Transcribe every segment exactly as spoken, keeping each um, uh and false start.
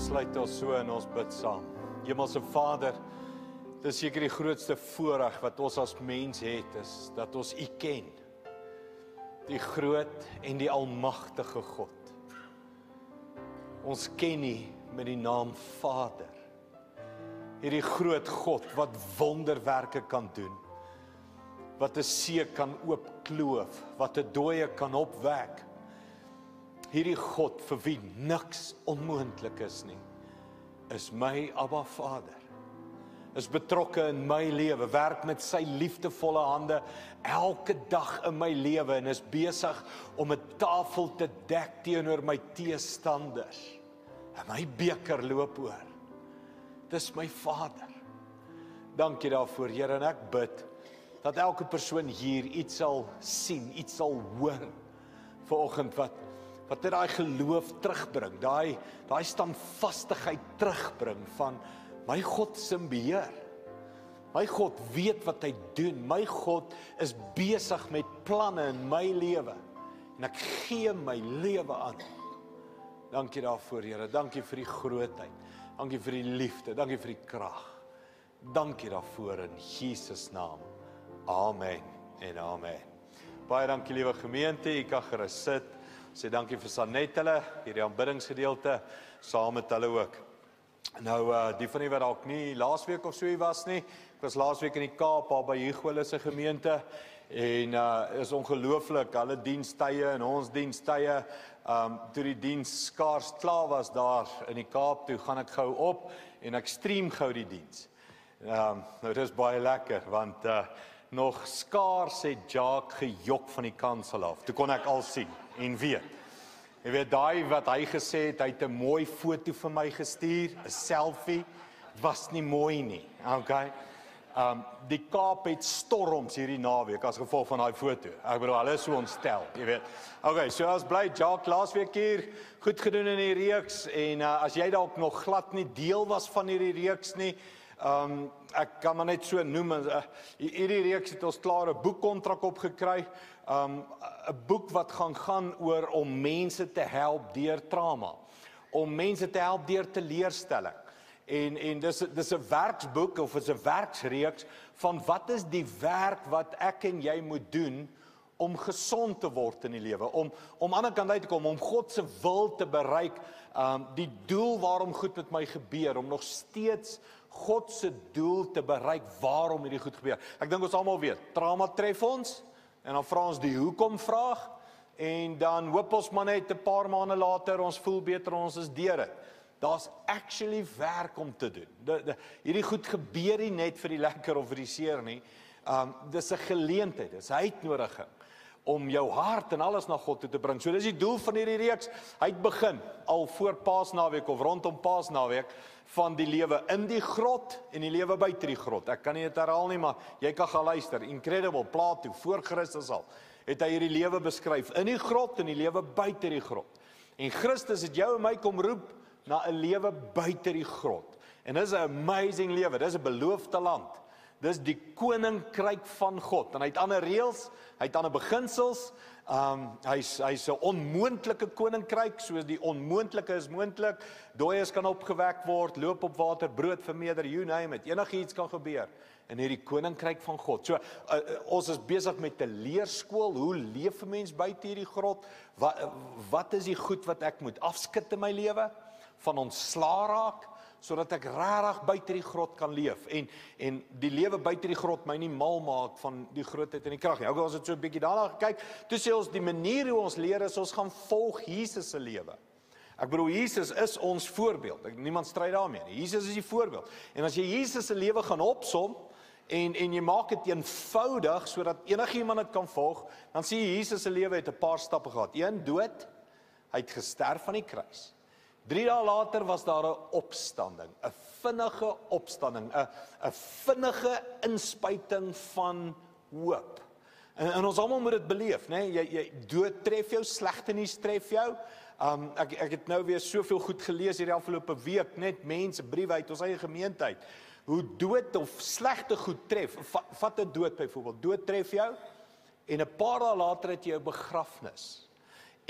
sluit ons so en ons bid saam. Hemelse Vader, dis seker die grootste voorreg wat ons as mens het, is dat ons U ken. Die groot en die almagtige God. Ons ken U met die naam Vader. Hierdie groot God wat wonderwerke kan doen. Wat 'n see kan oopkloof, wat 'n dooie kan opwek. Hierdie God vir wie niks onmoontlik is nie, is my Abba Vader. Is betrokke in my lewe, werk met sy liefdevolle hande elke dag in my lewe en is besig om 'n tafel te dek teenoor my teestanders. En my beker loop oor. Dis my Vader. Dankie daarvoor, Here, en ek bid dat elke persoon hier iets sal sien, iets sal hoor vanoggend wat wat dit daai geloof terugbring, daai daai standvastigheid terugbring van my God se beheer. My God weet wat hy doen. My God is besig met planne in my lewe. En ek gee my lewe aan. Dankie daarvoor, Here. Dankie vir die grootheid. Dankie vir die liefde. Dankie vir die krag. Dankie daarvoor in Jesus naam. Amen en amen. Baie dankie, liewe gemeente. U kan gerus sit. Sê dankie vir Sanet hulle, hierdie aanbiddingsgedeelte, saam met hulle ook. Nou, uh, die van die wat dalk nie laasweek of so hier was nie, ek was laasweek in die Kaap, daar by Hugo se gemeente, en uh, is ongelooflik, hulle dienstye en ons dienstye, um, toe die diens skaars klaar was daar in die Kaap, toe gaan ek gou op, en ek stream gou die diens. Um, nou, dit is baie lekker, want uh, nog skaars het Jacques gejok van die kansel af, toe kon ek al sien, en weet. Jy weet, daai wat hy gesê het, hy het 'n mooi foto vir my gestuur, 'n selfie, was nie mooi nie, okay? Um, die Kaap het storms hierdie naweek as gevolg van daai foto. Ek bedoel, hulle is so ontstel, jy weet. Okay, so as bly Jacques laasweek hier, goed gedoen in die reeks, en uh, as jy dalk nog glad nie deel was van hierdie reeks nie, um, ek kan maar net so noem, uh, hierdie reeks het ons klaar 'n boekkontrak opgekry, um, 'n boek wat gaan gaan oor om mense te help deur trauma, om mense te help deur teleurstelling. En, en dis, dis 'n werksboek, of is 'n werksreeks, van wat is die werk wat ek en jy moet doen, om gesond te word in die lewe, om, om aan die kant uit te kom, om God se wil te bereik, um, die doel waarom goed met my gebeur, om nog steeds God se doel te bereik, waarom hierdie goed gebeur. Ek dink ons almal weet, trauma tref ons, en dan vra ons die hoekom vraag, en dan hoop ons maar net 'n paar maande later, ons voel beter, ons is deur dit. Daar's actually werk om te doen. De, de, hierdie goed gebeur nie net vir die lekker of vir die seer nie. Um, dis 'n geleentheid, dis 'n uitnodiging om jou hart en alles na God toe te bring. So dis die doel van hierdie reeks. Hy het begin al voor Paasnaweek of rondom Paasnaweek van die lewe in die grot en die lewe buite die grot. Ek kan nie dit herhaal nie, maar jy kan gaan luister. Incredible, Plato, voor Christus al, het hy hierdie lewe beskryf in die grot en die lewe buite die grot. En Christus het jou en my kom roep na 'n lewe buite die grot. En dis 'n amazing lewe, dis 'n beloofde land. Dis die koninkryk van God. En hy het ander reëls, hy het ander beginsels. Um, hy's hy's 'n onmoontlike koninkryk, soos die onmoontlike is moontlik. Dooies kan opgewek word, loop op water, brood vermeerder, you name it. Enigiets kan gebeur in hierdie koninkryk van God. So, uh, uh, ons is besig met 'n leerskool. Hoe leef 'n mens buite hierdie grot? Wat, uh, wat is die goed wat ek moet afskit in my lewe? Van ontslaa raak, sodat ek regtig buite die grot kan leef. En, en die lewe buite die grot my nie mal maak van die grootheid en die krag nie. Okay, ons het so 'n bietjie daarna gekyk. Toe sê ons, die manier hoe ons leer is, ons gaan volg Jesus se lewe. Ek bedoel, Jesus is ons voorbeeld. Ek, niemand stry daarmee nie. Jesus is die voorbeeld. En as jy Jesus se lewe gaan opsom, en, en jy maak dit eenvoudig, sodat enigiemand dit kan volg, dan sien jy Jesus se lewe het 'n paar stappe gehad. Een, dood, hy het gesterf aan die kruis. Drie dae later was daar 'n opstanding, 'n vinnige opstanding, 'n 'n vinnige inspuiting van hoop. En, en ons almal moet dit beleef, né? Jy jy dood tref jou, slegte nuus tref jou. Um, ek ek het nou weer soveel goed gelees hierdie afgelope week, net mense, briewe uit ons eie gemeente uit. Hoe dood of slegte goed tref. Va, vat 'n dood byvoorbeeld. Dood tref jou en 'n paar dae later het jy 'n begrafnis.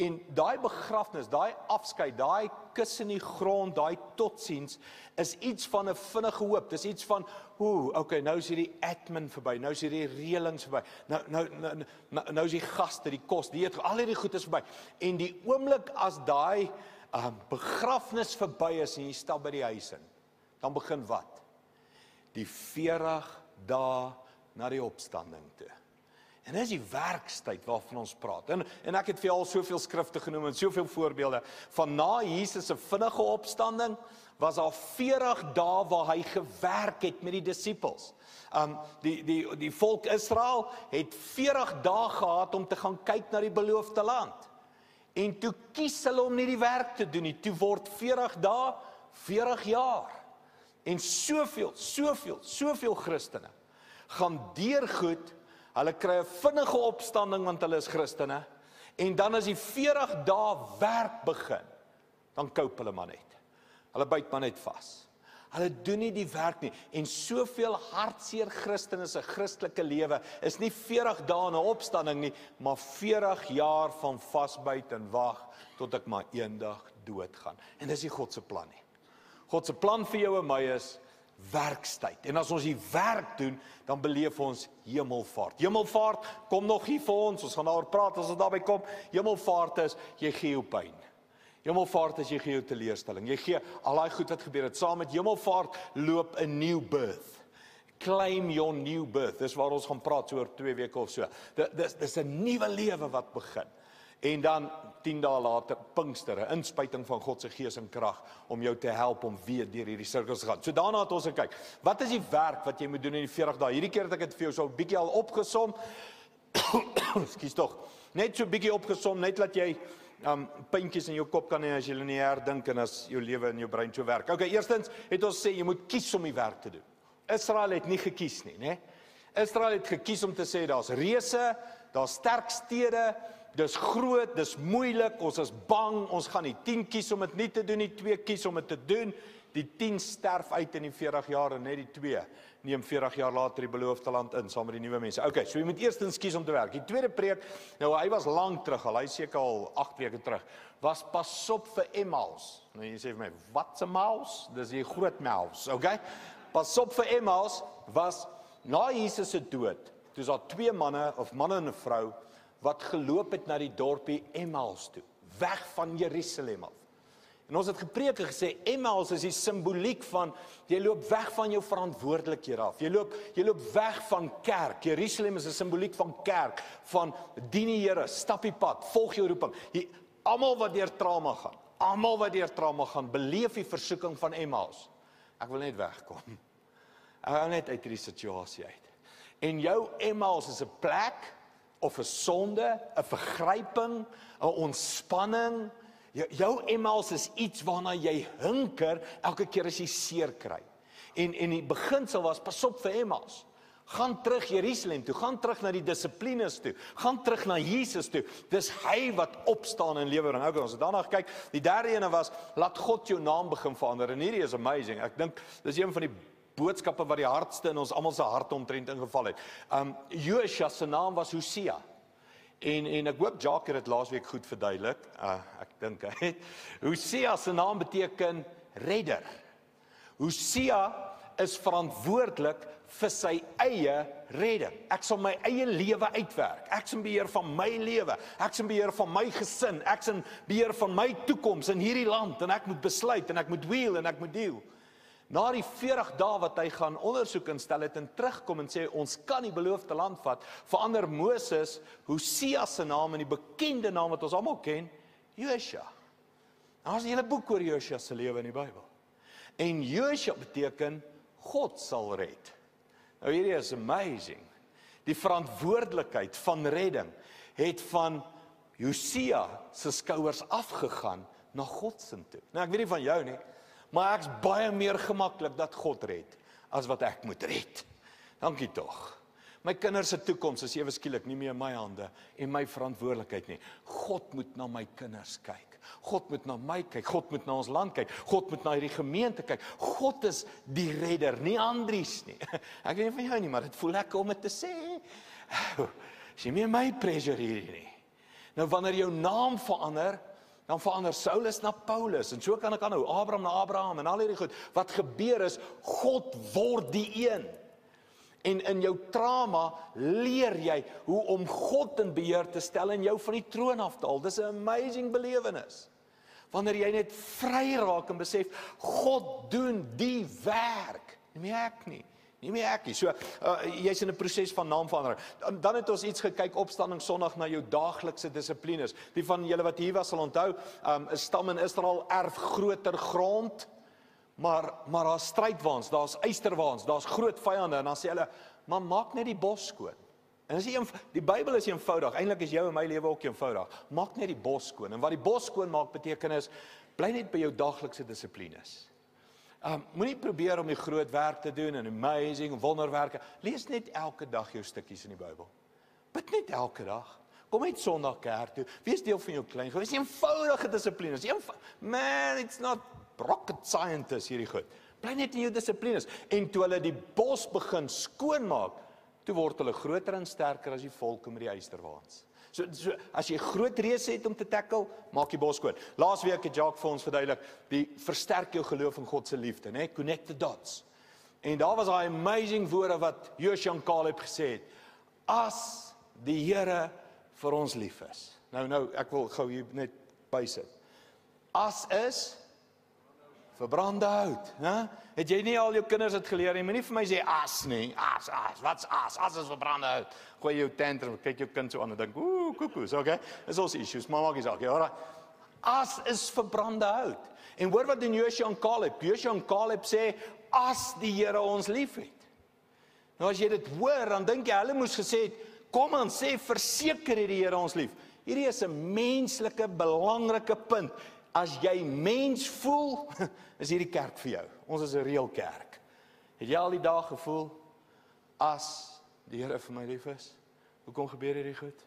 En daai begrafnis, daai afskeid, daai kus in die grond, daai totsiens, is iets van 'n vinnige hoop. Dis iets van, oeh, okay, nou is hierdie admin verby, nou is hierdie reëlings verby, nou, nou, nou, nou, nou is die gaste, die kos, die eet, al hierdie goed is verby. En die oomblik as daai um, begrafnis verby is en jy stap by die huis in, dan begin wat? Die veertig dae na die opstanding toe. En dis die werkstyd waarvan ons praat. En, en ek het vir al soveel skrifte genoem en soveel voorbeelde. Van na Jesus se vinnige opstanding was daar veertig dae waar hy gewerk het met die disippels. Um, die, die, die volk Israel het veertig dae gehad om te gaan kyk na die beloofde land. En toe kies hulle om nie die werk te doen nie. Toe word veertig dae, veertig jaar. En soveel, soveel, soveel Christene gaan deurgoed. Hulle kry 'n vinnige opstanding want hulle is Christene. En dan as die veertig dae werk begin, dan koop hulle maar net. Hulle byt maar net vas. Hulle doen nie die werk nie. En soveel hartseer Christene se Christelike lewe is nie veertig dae na opstanding nie, maar veertig jaar van vasbyt en wag tot ek maar eendag doodgaan. En dis nie God se plan nie. God se plan vir jou en my is werkstyd. En as ons die werk doen, dan beleef ons hemelvaart. Hemelvaart kom nog hier vir ons, ons gaan daaroor praat as ons daarby kom. Hemelvaart is, jy gee jou pyn. Hemelvaart is, jy gee jou teleurstelling. Jy gee al daai goed wat gebeur het. Saam met hemelvaart loop 'n new birth. Claim your new birth. Dis waar ons gaan praat so oor twee weke of so. Dis dis 'n nuwe lewe wat begin. En dan tien dae later, Pinkster, 'n inspuiting van God se gees en krag om jou te help om weer deur hierdie sirkels te gaan. So daarna het ons gekyk, wat is die werk wat jy moet doen in die veertig dae? Hierdie keer het ek dit vir jou so 'n bietjie al opgesom. Ekskuus tog. Net so 'n bietjie opgesom, net dat jy um puntjies in jou kop kan hê as jy hulle nie herdink en as jou lewe in jou brein so werk. Okay, eerstens het ons sê jy moet kies om die werk te doen. Israel het nie gekies nie, né? Israel het gekies om te sê daar's reëse, daar's sterk stede, dis groot, dis moeilik, ons is bang, ons gaan nie tien kies om dit nie te doen nie, twee kies om dit te doen. Die tien sterf uit in die veertig jaar en net die twee neem veertig jaar later die beloofde land in saam met die nuwe mense. Okay, so jy moet eerstens kies om te werk. Die tweede preek, nou hy was lank terug, al hy seker al agt weke terug, was pas op vir Emmaus. Nou jy sê vir my, wat's 'n mouse? Dis die groot mouse, okay? Pas op vir Emmaus was na Jesus se dood. Dis daar twee manne of manne en 'n vrou wat geloop het na die dorpie Emmaus toe, weg van Jerusalem af. En ons het gepreek en gesê, Emmaus is die simboliek van, jy loop weg van jou verantwoordelikhede af. Jy loop, jy loop weg van kerk. Jerusalem is 'n simboliek van kerk, van dien die Here, stap die pad, volg jou roeping. Jy, almal wat deur trauma gaan, almal wat deur trauma gaan, beleef die versoeking van Emmaus. Ek wil net wegkom. Ek wil net uit hierdie situasie uit. En jou Emmaus is 'n plek, of 'n sonde, 'n vergryping, 'n ontspanning. Jou Emmaus is iets waarna jy hinker elke keer as jy seer kry. En en die beginsel was, pas op vir Emmaus. Gaan terug Jerusalem toe, gaan terug na die dissiplines toe, gaan terug na Jesus toe. Dis hy wat opstaan en lewe bring. Okay, ons het daarna gekyk. Die derde ene was, laat God jou naam begin verander. En hierdie is amazing. Ek dink dis een van die boodskappe wat die hardste in ons almal se harte omtrent ingeval het. Um Josua se naam was Hosea. En en ek hoop Jacques het dit laasweek goed verduidelik. Uh, ek dink hy het. Hosea se naam beteken redder. Hosea is verantwoordelik vir sy eie redding. Ek sal my eie lewe uitwerk. Ek is in beheer van my lewe. Ek is in beheer van my gesin. Ek is in beheer van my toekoms in hierdie land en ek moet besluit en ek moet wheel en ek moet deel. Na die veertig dae wat hy gaan ondersoek instel het en terugkom en sê ons kan die beloofde land vat, verander Moses Hosea se naam en die bekende naam wat ons almal ken, Josua. Nou is 'n hele boek oor Josua se lewe in die Bybel. En Josua beteken God sal red. Nou hierdie is amazing. Die verantwoordelikheid van redding het van Hosea se skouers afgegaan na God se toe. Nou ek weet nie van jou nie, maar ek's baie meer gemaklik dat God red as wat ek moet red. Dankie tog. My kinders se toekoms is ewe skielik nie meer in my hande en my verantwoordelikheid nie. God moet na my kinders kyk. God moet na my kyk. God moet na ons land kyk. God moet na hierdie gemeente kyk. God is die redder, nie Andries nie. Ek weet nie van jou nie, maar dit voel lekker om dit te sê. Is nie meer my pressure hierdie nie. Nou wanneer jou naam verander, dan verander Saulus na Paulus, en so kan ek aanhou, Abraham na Abraham, en al hierdie goed. Wat gebeur is, God word die een. En in jou trauma leer jy hoe om God in beheer te stel en jou van die troon af te haal. Dis 'n amazing belewenis. Wanneer jy net vry raak en besef, God doen die werk, nie meer ek nie. Nie meer ek nie. So, uh, jy's in 'n proses van naamverandering. Dan, dan het ons iets gekyk, Opstanding Sondag, na jou daaglikse dissiplines. Die van julle wat hier was sal onthou, um, 'n stam in Israel erf groter grond, maar maar daar's strydwaans, daar's eysterwaans, daar's groot vyande, en dan sê hulle, maar maak net die bos skoon. En as jy, die Bybel is eenvoudig, eintlik is jou en my lewe ook eenvoudig. Maak net die bos skoon. En wat die bos skoon maak beteken is, bly net by jou daaglikse dissiplines. Um, moenie probeer om die groot werk te doen en amazing wonderwerke. Lees net elke dag jou stukkies in die Bybel. Bid net elke dag. Kom net Sondag kerk toe. Wees deel van jou klein. Wees eenvoudige dissiplines. Eenv Man, it's not rocket scientist hierdie goed. Bly net in jou dissiplines. En toe hulle die bos begin skoonmaak, toe word hulle groter en sterker as die volke met die eysterwaans. So, so as jy groot reëse het om te tackle, maak die bos skoon. Laasweek het Jacques vir ons verduidelik, die versterk jou geloof in God se liefde, né? Connect the dots. En daar was daai amazing woorde wat Joshua en Caleb gesê het. As die Here vir ons lief is. Nou nou, ek wil gou hier net bysit. As is verbrande hout, né? Het jy nie al jou kinders dit geleer nie? Moenie vir my sê as nie, as, as, wat's as? As is verbrande hout. Gooi jou tantrum, kyk jou kind so aan en dink, ooh, koekoes, okay? Dis ons issues, maar maak nie saak, ja, alright. As is verbrande hout. En hoor wat doen Joshua en Caleb? Joshua en Caleb sê, as die Here ons liefhet. Nou as jy dit hoor, dan dink jy, hulle moes gesê het, kom aan, sê, verseker het die Here ons lief. Hierdie is 'n menslike, belangrike punt. As jy mens voel, is hierdie kerk vir jou. Ons is 'n reël kerk. Het jy al die dae gevoel, as die Here vir my lief is? Hoekom gebeur hierdie goed?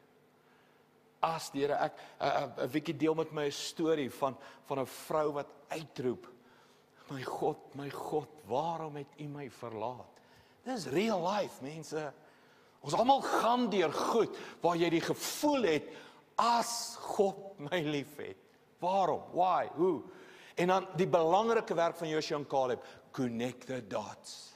As die Here, ek, 'n Wikkie deel met my 'n storie van, van 'n vrou wat uitroep, my God, my God, waarom het U my verlaat? Dis real life, mense. Ons almal gaan deur goed, waar jy die gevoel het, as God my lief het. Waarom? Why? Hoe? En dan die belangrike werk van Joshua en Caleb, connect the dots.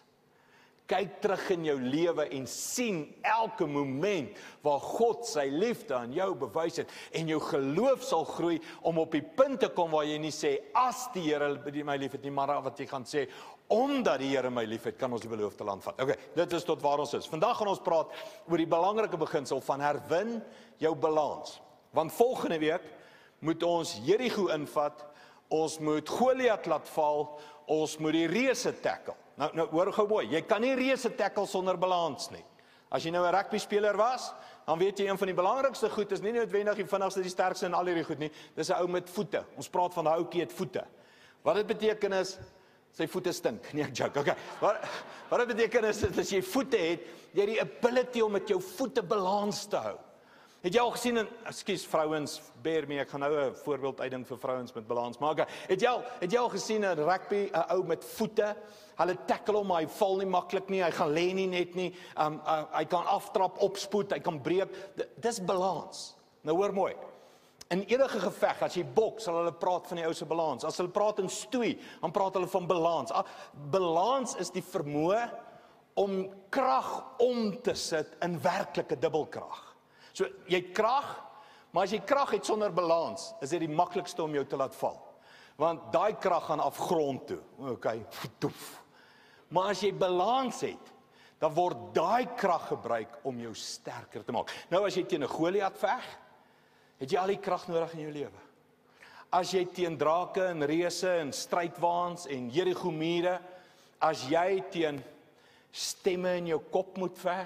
Kyk terug in jou lewe en sien elke moment waar God sy liefde aan jou bewys het en jou geloof sal groei om op die punt te kom waar jy nie sê, as die Here my lief het nie, maar wat jy gaan sê, omdat die Here my lief het, kan ons die beloofde land vat. Okay, dit is tot waar ons is. Vandag gaan ons praat oor die belangrike beginsel van herwin jou balans. Want volgende week moet ons Jerigo invat, ons moet Goliat laat val, ons moet die reëse tackle. Nou, nou hoor gou mooi, jy kan nie reëse tackle sonder balans nie. As jy nou 'n rugby speler was, dan weet jy een van die belangrikste goed is nie noodwendig die vinnigste, die sterkste en al hierdie goed nie. Dis 'n ou met voete. Ons praat van 'n ouetjie het voete. Wat dit beteken is, sy voete stink. Nee, ek joke. Okay. Wat wat dit beteken is, dat as jy voete het, jy het die ability om met jou voete balans te hou. Het jy al gesien, en, ekskuus vrouens, bear me, ek gaan nou 'n voorbeeld uitdink vir vrouens met balans, maar okay, het jy al, het jy al gesien 'n rugby, 'n ou met voete, hulle tackle hom, hy val nie maklik nie, hy gaan lê nie net nie, um, uh, hy kan aftrap, opspoed, hy kan breek, dis balans. Nou hoor mooi, in enige geveg, as jy boks, sal hulle praat van die ou se balans, as hulle praat in stoei, dan praat hulle van balans. Balans is die vermoë om krag om te sit in werklike dubbelkrag. So, jy het krag, maar as jy krag het sonder balans, is dit die maklikste om jou te laat val. Want daai krag gaan af grond toe. Okay, toef. Maar as jy balans het, dan word daai krag gebruik om jou sterker te maak. Nou as jy teen 'n Goliat veg, het jy al die krag nodig in jou lewe. As jy teen drake en reëse en strydwaans en Jerigo mure, as jy teen stemme in jou kop moet veg,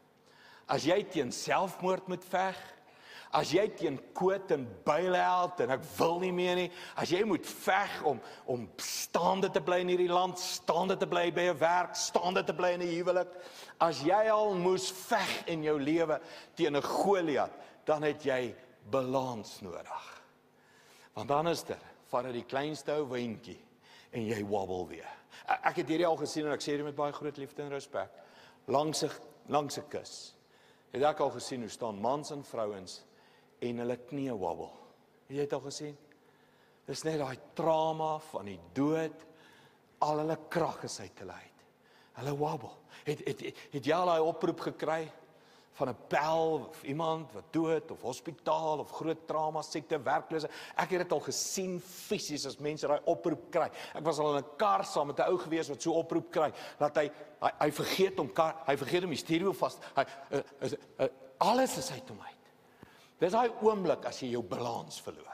as jy teen selfmoord moet veg, as jy teen quit en bail-out en ek wil nie meer nie, as jy moet veg om, om staande te bly in hierdie land, staande te bly by 'n werk, staande te bly in 'n huwelik, as jy al moes veg in jou lewe teen 'n Goliat, dan het jy balans nodig. Want dan is dit, vat die kleinste ou windjie en jy wobble weer. Ek het hierdie al gesien en ek sê dit met baie groot liefde en respek. Langs 'n langs 'n kus. Het ek al gesien hoe staan mans en vrouens en hulle knie wabbel. Het jy dit al gesien? Dis net daai trauma van die dood, al hulle krag is uit hulle uit. Hulle wabbel. Het, het, het, het jy al daai oproep gekry van 'n bel of iemand wat dood of hospitaal of groot trauma, siekte, werklose? Ek het dit al gesien fisies as mense daai oproep kry. Ek was al in 'n kar saam met 'n ou gewees wat so oproep kry dat hy hy, hy vergeet om kar, hy vergeet om die stereo vas. Hy uh, uh, uh, alles is uit hom uit. Dis daai oomblik as jy jou balans verloor.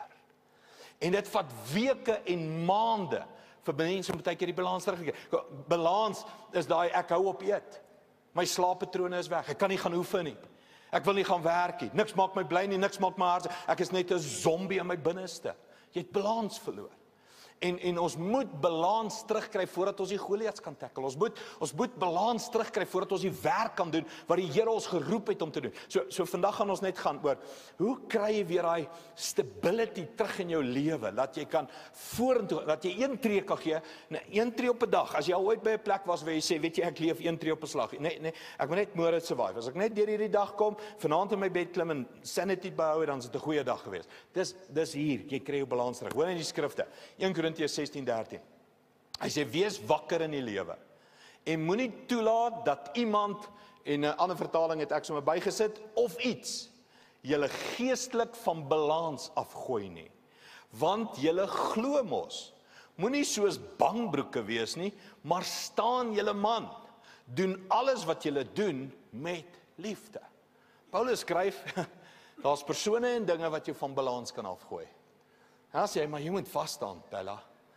En dit vat weke en maande vir mense om baie keer die balans terug te kry. Balans is daai ek hou op eet. My slaappatrone is weg. Ek kan nie gaan oefen nie. Ek wil nie gaan werk nie. Niks maak my bly nie, niks maak my hart. Ek is net 'n zombie in my binneste. Jy het balans verloor. En en ons moet balans terugkry voordat ons die Goliats kan tackle. Ons moet ons moet balans terugkry voordat ons die werk kan doen wat die Here ons geroep het om te doen. So so vandag gaan ons net gaan oor hoe kry jy weer daai stability terug in jou lewe, dat jy kan vorentoe, dat jy een tree kan gee, nee, een tree op 'n dag. As jy al ooit by 'n plek was waar jy sê, weet jy, ek leef een tree op 'n slag. Nee, nee, ek moet net môre survive. As ek net deur hierdie dag kom, vanaand in my bed klim en sanity behou, dan is dit 'n goeie dag geweest. Dis dis hier, jy kry jou balans terug. Hoor in die skrifte. een Korintiërs sestien dertien. Hy sê wees wakker in die lewe en moenie toelaat dat iemand, en 'n ander vertaling het ek sommer bygesit, of iets julle geestelik van balans afgooi nie. Want julle glo mos. Moenie soos bangbroeke wees nie, maar staan julle man. Doen alles wat julle doen met liefde. Paulus skryf, daar's persone en dinge wat jou van balans kan afgooi. Ja, sê hy, maar jy moet vas staan, Bella.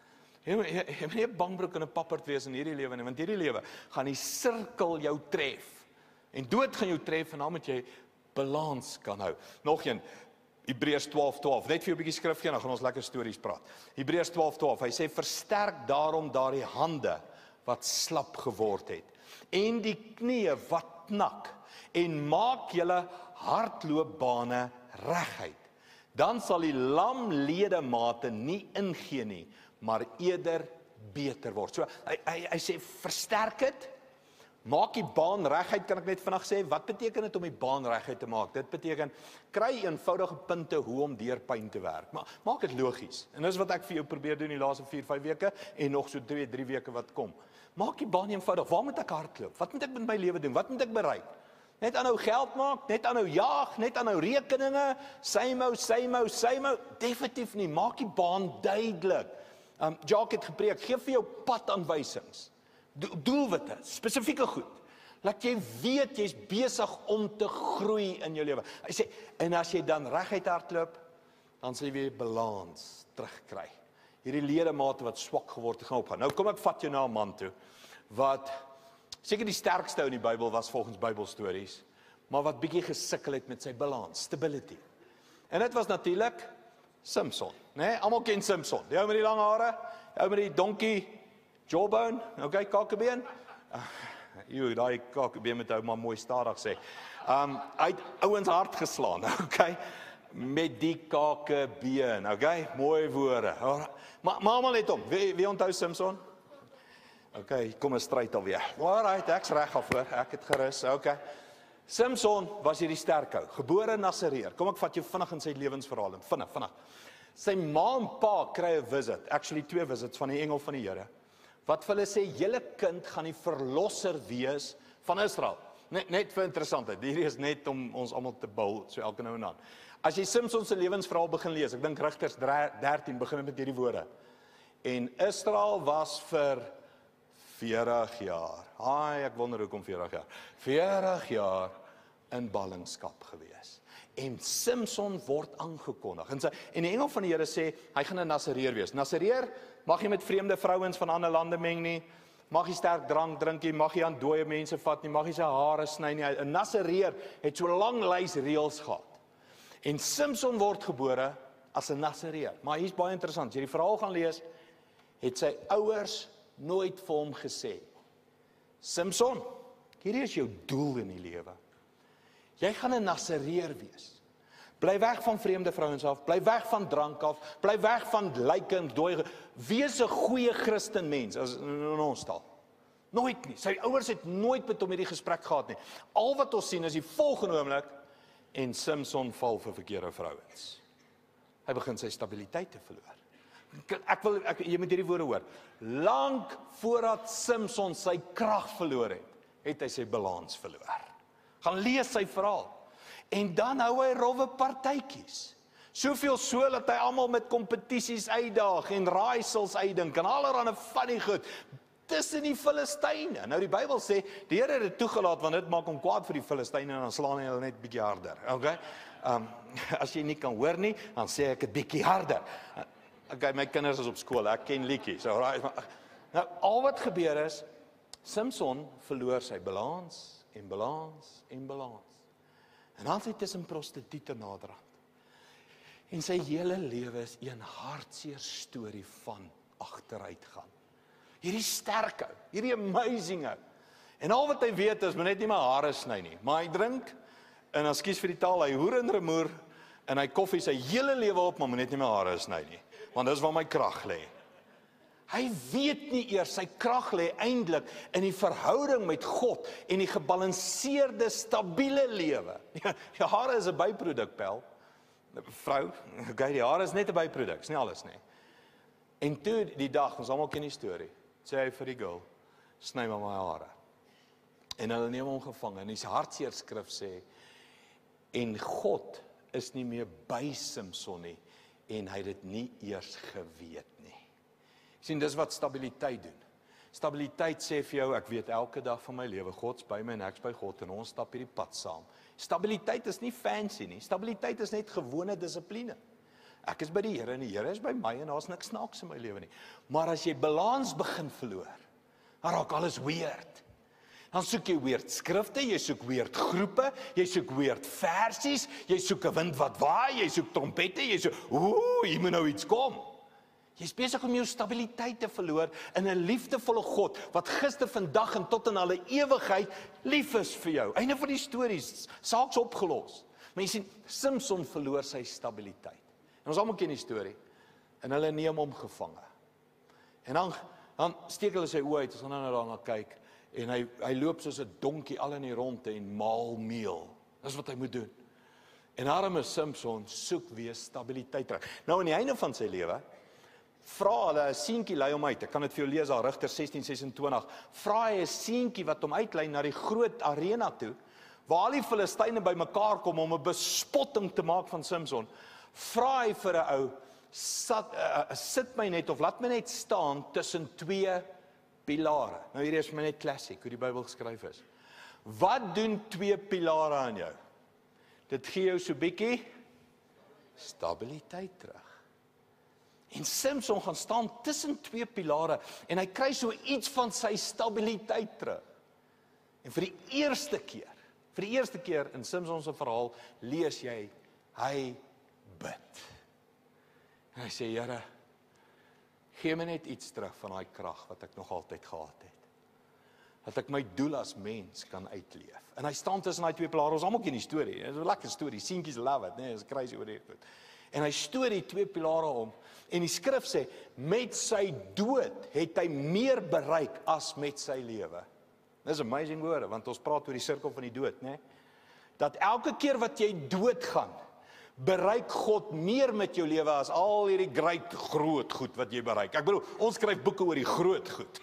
Jy moet, jy, jy moet nie 'n bangbroek en 'n papperd wees in hierdie lewe nie, want hierdie lewe gaan die sirkel jou tref. En dood gaan jou tref en dan moet jy balans kan hou. Nog een, Hebreërs twaalf twaalf, net vir jou 'n bietjie skrif gee, dan gaan ons lekker stories praat. Hebreërs twaalf twaalf, hy sê versterk daarom daardie hande wat slap geword het en die knieë wat knak en maak julle hardloopbane reguit. Dan sal die lam ledemate nie ingee nie, maar eerder beter word. So hy hy, hy sê versterk dit. Maak die baan reguit, kan ek net vandag sê, wat beteken dit om die baan reguit te maak? Dit beteken, kry eenvoudige punte hoe om deur pyn te werk. Maar maak dit logies. En dis wat ek vir jou probeer doen die laaste vier, vyf weke, en nog so twee, drie weke wat kom. Maak die baan eenvoudig. Waar moet ek hardloop? Wat moet ek met my lewe doen? Wat moet ek bereik? Net aanhou geld maak, net aanhou jaag, net aanhou rekeninge, symou, symou, symou, definitief nie. Maak die baan duidelik. Um, Jacques het gepreek, geef vir jou padaanwysings. Doelwitte, spesifieke goed. Laat jy weet jy's besig om te groei in jou lewe. Hy sê, en as jy dan reguit hardloop, dan sal jy weer balans terugkry. Hierdie ledemate wat swak geword het, gaan opgaan. Nou kom ek vat jou na 'n man toe wat seker die sterkste ou in die Bybel was volgens Bybelstories, maar wat bietjie gesukkel het met sy balans, stability. En dit was natuurlik Samson, né? Nee? Almal ken Samson. Die ou met die lang hare, die ou met die donkie jawbone, okay, kakebeen. Jy, daai kakebeen met ou maar mooi stadig sê. Um hy het ouens hart geslaan, okay? Met die kakebeen, okay? Mooi woorde. Maar maar almal net hom. Wie wie onthou Samson? Okay, kom 'n stryd alweer. Alright, ek's reg af hoor. Ek het gerus. Okay. Samson was hierdie sterk ou, gebore Nasareer. Kom ek vat jou vinnig in sy lewensverhaal, vinnig, vinnig. Sy ma en pa kry 'n visit, actually twee visits van die engel van die Here. Wat vir hulle sê, julle kind gaan die verlosser wees van Israel. Net net vir interessantheid. Hierdie is net om ons almal te bul, so elke nou en dan. As jy Samson se lewensverhaal begin lees, ek dink Rigters dertien begin met hierdie woorde. En Israel was vir veertig jaar. Ai, ek wonder hoekom veertig jaar. veertig jaar in ballingskap gewees. En Samson word aangekondig. En, sy, en die engel van die Here sê, hy gaan 'n Nasareer wees. Nasareer mag jy met vreemde vrouens van ander lande meng nie, mag jy sterk drank drink nie, mag jy aan dooie mense vat nie, mag jy sy hare sny nie. 'n Nasareer het so 'n lang lys reëls gehad. En Samson word gebore as 'n Nasareer. Maar hier's baie interessant, as jy die verhaal gaan lees, het sy ouers nooit vir hom gesê, Samson, hierdie is jou doel in die lewe. Jy gaan 'n Nasareer wees. Bly weg van vreemde vrouens af, bly weg van drank af, bly weg van lyke en dooie. Wees 'n goeie Christen mens, as in ons taal. Nooit nie. Sy ouers het nooit met hom hierdie gesprek gehad nie. Al wat ons sien is die volgende oomblik, En Samson val vir verkeerde vrouens. Hy begin sy stabiliteit te verloor. Ek wil, ek, jy moet hierdie woorde hoor. Lank voordat Samson sy krag verloor het, het hy sy balans verloor. Gaan lees sy verhaal. En dan hou hy rowwe partytjies. Soveel so dat hy almal met kompetisies uitdaag en raaisels uitdink en allerhande funny goed tussen die Filistyne. Nou die Bybel sê, die Here het dit toegelaat want dit maak hom kwaad vir die Filistyne en dan slaan hy hulle net bietjie harder. Okay? Um, as jy nie kan hoor nie, dan sê ek 'n bietjie harder. Okay, my kinders is op skool, ek ken liedjies. Alright, maar nou al wat gebeur is, Samson verloor sy balans en balans en balans. En dan het hy tussen prostituie naderhand. En sy hele lewe is een hartseer storie van agteruitgaan. Hierdie sterk ou, hierdie amazing ou. En al wat hy weet is, moet net nie my hare sny nie. Maar hy drink, en as kies vir die taal, hy hoer en remoer, en hy koffie sy hele lewe op, maar moet net nie my hare sny nie. Want dis waar my krag lê. Hy weet nie eers, sy krag lê eintlik in die verhouding met God, en die gebalanseerde, stabiele lewe. Ja, die hare is 'n byproduk, pel. Vrou, okay, die hare is net 'n byproduk, is nie alles nie. En toe die dag, ons almal ken die storie, sê hy vir die girl, sny maar my hare. En hulle neem hom gevang, en die hartseer skrif sê, en God is nie meer by Samson nie, en hy het dit nie eers geweet nie. Sien, dis wat stabiliteit doen. Stabiliteit sê vir jou, ek weet elke dag van my lewe, God's by my en ek's by God, en ons stap hierdie pad saam. Stabiliteit is nie fancy nie, stabiliteit is net gewone dissipline. Ek is by die Here en die Here is by my en daar's niks snaaks in my lewe nie. Maar as jy balans begin verloor, dan raak alles weird. Dan soek jy weird skrifte, jy soek weird groepe, jy soek weird versies, jy soek 'n wind wat waai, jy soek trompette, jy soek, ooh, hier moet nou iets kom. Jy's besig om jou stabiliteit te verloor in 'n liefdevolle God, wat gister, vandag en tot in alle ewigheid lief is vir jou. Einde van die stories, saaks opgelos. Maar jy sien, Samson verloor sy stabiliteit. En ons almal ken die storie. En hulle neem hom gevange. En dan, dan steek hulle sy oë uit, ons gaan nou daarna kyk, en hy, hy loop soos 'n donkie al in die ronde en maal meel. Dis wat hy moet doen. En arme Samson soek weer stabiliteit terug. Nou aan die einde van sy lewe, vra hulle 'n seentjie lei hom uit. Ek kan dit vir jou lees, daar Rigter sestien ses en twintig. Vra hy 'n seentjie wat hom uitlei na die groot arena toe, waar al die Filistyne bymekaar kom om 'n bespotting te maak van Samson. Vra hy vir 'n ou, sit, uh, sit my net of laat my net staan tussen twee pilare. Nou hier is my net klassiek hoe die Bybel geskryf is. Wat doen twee pilare aan jou? Dit gee jou so bietjie stabiliteit terug. En Samson gaan staan tussen twee pilare en hy kry so iets van sy stabiliteit terug. En vir die eerste keer, vir die eerste keer in Samson se verhaal lees jy, hy bid. En hy sê, Here, gee my net iets terug van daai krag wat ek nog altyd gehad het. Dat ek my doel as mens kan uitleef. En hy staan tussen daai twee pilare, ons almal ken die storie. Dit is 'n lekker storie, seentjies love it, nee, is crazy oor dit. En hy stoor die twee pilare om. En die skrif sê, met sy dood het hy meer bereik as met sy lewe. Dis amazing woorde, want ons praat oor die sirkel van die dood, né? Dat elke keer wat jy doodgaan, bereik God meer met jou lewe as al hierdie great groot goed wat jy bereik. Ek bedoel, ons skryf boeke oor die groot goed.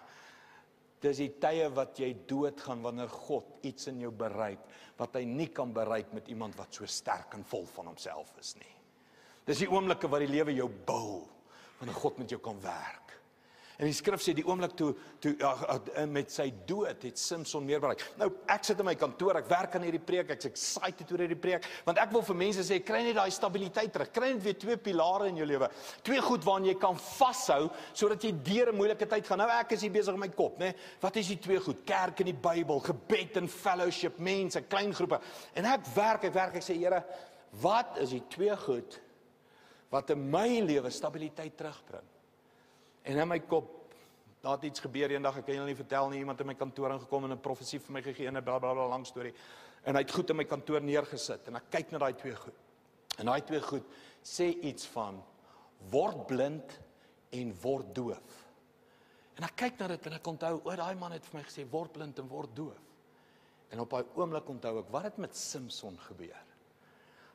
Dis die tye wat jy doodgaan wanneer God iets in jou bereik wat hy nie kan bereik met iemand wat so sterk en vol van homself is nie. Dis die oomblikke wat die lewe jou bou, wanneer God met jou kan werk. En die skrif sê die oomblik toe, toe uh, met sy dood het Samson meer bereik. Nou, ek sit in my kantoor, ek werk aan hierdie preek, ek's excited oor hierdie preek, want ek wil vir mense sê, kry net daai stabiliteit terug, kry net weer twee pilare in jou lewe, twee goed waarin jy kan vashou, sodat jy deur 'n moeilike tyd gaan. Nou, ek is hier besig in my kop, né? Wat is die twee goed? Kerk en die Bybel, gebed en fellowship, mense, klein groepe. En ek werk, ek werk, ek sê, Here, wat is die twee goed wat in my lewe stabiliteit terugbring? En in my kop, daar het iets gebeur eendag, ek kan julle nie vertel nie, iemand in my kantoor ingekom en 'n profesie vir my gegee, en 'n bla bla bla lang storie. En hy het goed in my kantoor neergesit, en ek kyk na daai twee goed. En daai twee goed sê iets van, word blind en word doof. En ek kyk na dit, en ek onthou, o, daai man het vir my gesê, word blind en word doof. En op daai oomblik onthou ek, wat het met Samson gebeur?